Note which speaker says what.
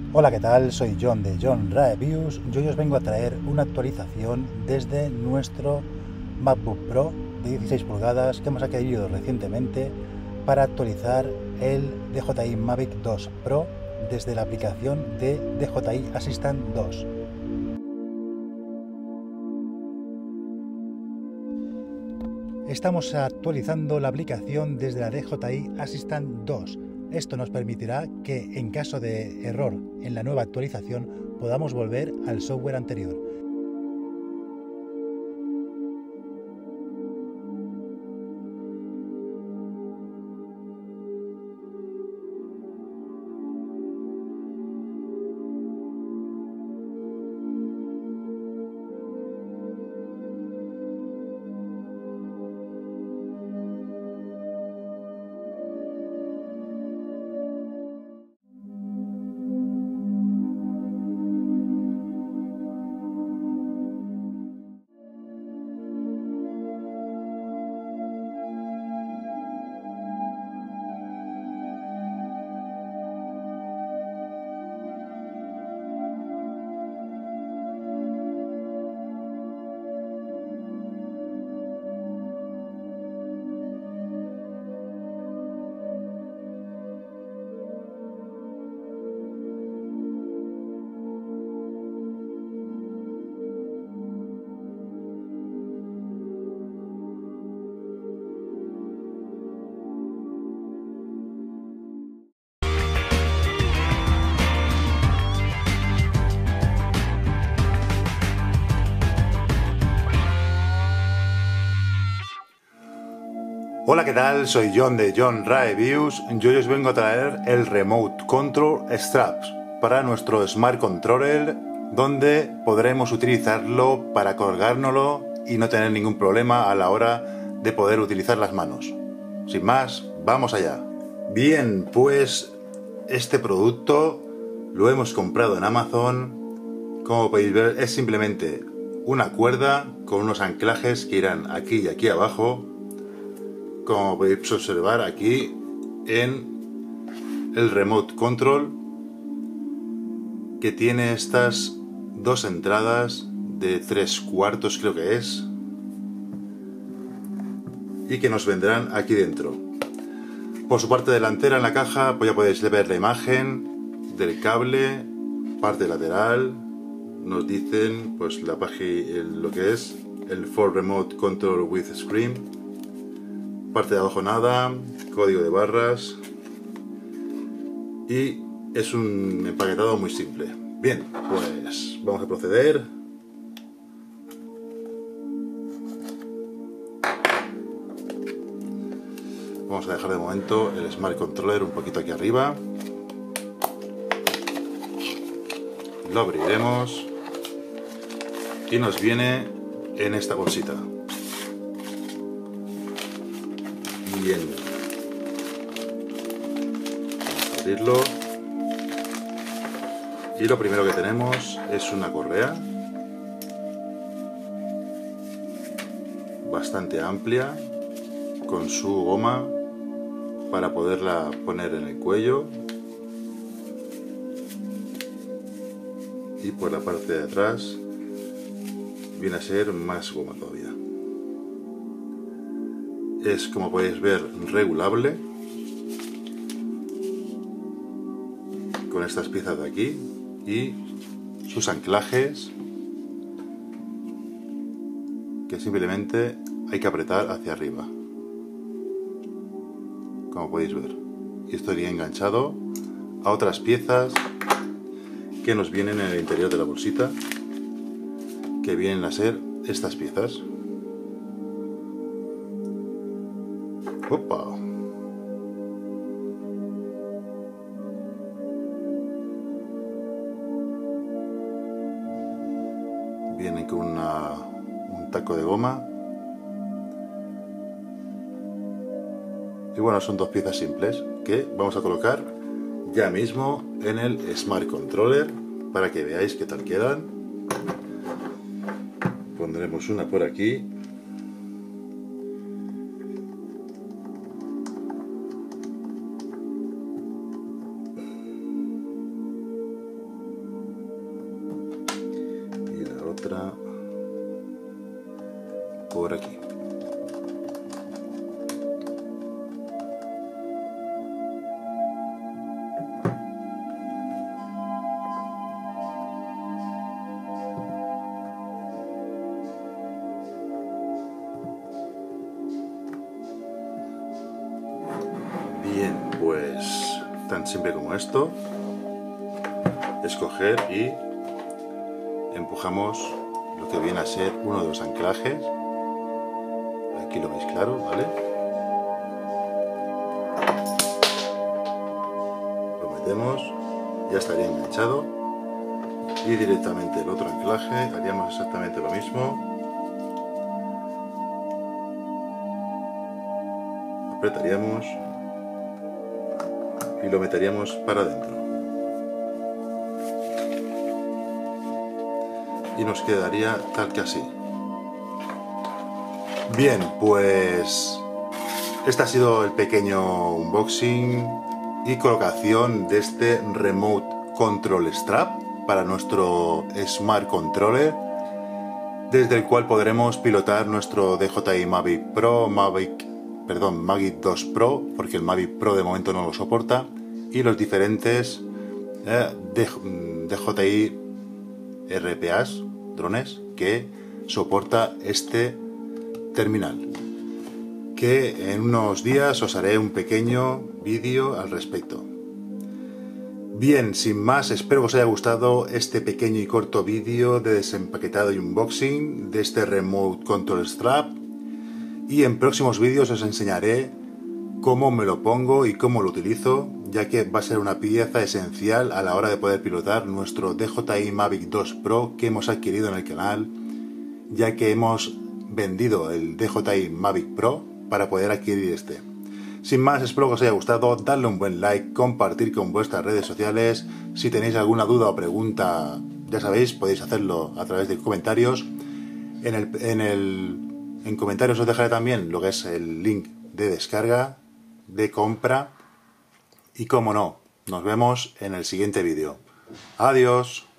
Speaker 1: Hola, ¿qué tal? Soy John de John Reviews y hoy os vengo a traer una actualización desde nuestro MacBook Pro de 16 pulgadas que hemos adquirido recientemente para actualizar el DJI Mavic 2 Pro desde la aplicación de DJI Assistant 2. Estamos actualizando la aplicación desde la DJI Assistant 2. Esto nos permitirá que en caso de error en la nueva actualización podamos volver al software anterior.
Speaker 2: Hola, ¿qué tal? Soy John de John Reviews y hoy os vengo a traer el Remote Control Straps para nuestro Smart Controller, donde podremos utilizarlo para colgárnoslo y no tener ningún problema a la hora de poder utilizar las manos. Sin más, vamos allá. Bien, pues este producto lo hemos comprado en Amazon. Como podéis ver, es simplemente una cuerda con unos anclajes que irán aquí y aquí abajo, como podéis observar aquí en el Remote Control, que tiene estas dos entradas de 3/4, creo que es, y que nos vendrán aquí dentro. Por su parte delantera en la caja pues ya podéis ver la imagen del cable, parte lateral, nos dicen pues la página, lo que es el For Remote Control with Screen. Parte de abajo nada, código de barras y es un empaquetado muy simple. Bien, pues vamos a proceder. Vamos a dejar de momento el Smart Controller un poquito aquí arriba. Lo abriremos y nos viene en esta bolsita. Bien, vamos a abrirlo y lo primero que tenemos es una correa bastante amplia con su goma para poderla poner en el cuello, y por la parte de atrás viene a ser más goma todavía. Es, como podéis ver, regulable con estas piezas de aquí y sus anclajes que simplemente hay que apretar hacia arriba, como podéis ver, y esto iría enganchado a otras piezas que nos vienen en el interior de la bolsita, que vienen a ser estas piezas. ¡Opa! Viene con un taco de goma. Y bueno, son dos piezas simples que vamos a colocar ya mismo en el Smart Controller para que veáis qué tal quedan. Pondremos una por aquí. otra por aquí. Bien, pues tan simple como esto, escoger y empujamos lo que viene a ser uno de los anclajes. Aquí lo veis claro, ¿vale? Lo metemos, ya estaría enganchado, y directamente el otro anclaje haríamos exactamente lo mismo. Apretaríamos y lo meteríamos para adentro. Y nos quedaría tal que así. Bien, pues este ha sido el pequeño unboxing y colocación de este Remote Control Strap para nuestro Smart Controller, desde el cual podremos pilotar nuestro DJI Mavic Pro, Mavic 2 Pro, porque el Mavic Pro de momento no lo soporta, y los diferentes DJI RPAs, drones, que soporta este terminal, que en unos días os haré un pequeño vídeo al respecto. Bien, sin más, espero que os haya gustado este pequeño y corto vídeo de desempaquetado y unboxing de este Remote Control Strap, y en próximos vídeos os enseñaré cómo me lo pongo y cómo lo utilizo, ya que va a ser una pieza esencial a la hora de poder pilotar nuestro DJI Mavic 2 Pro que hemos adquirido en el canal, ya que hemos vendido el DJI Mavic Pro para poder adquirir este. Sin más, espero que os haya gustado, darle un buen like, compartir con vuestras redes sociales. Si tenéis alguna duda o pregunta, ya sabéis, podéis hacerlo a través de comentarios. En comentarios os dejaré también lo que es el link de descarga, de compra, y como no, nos vemos en el siguiente vídeo. Adiós.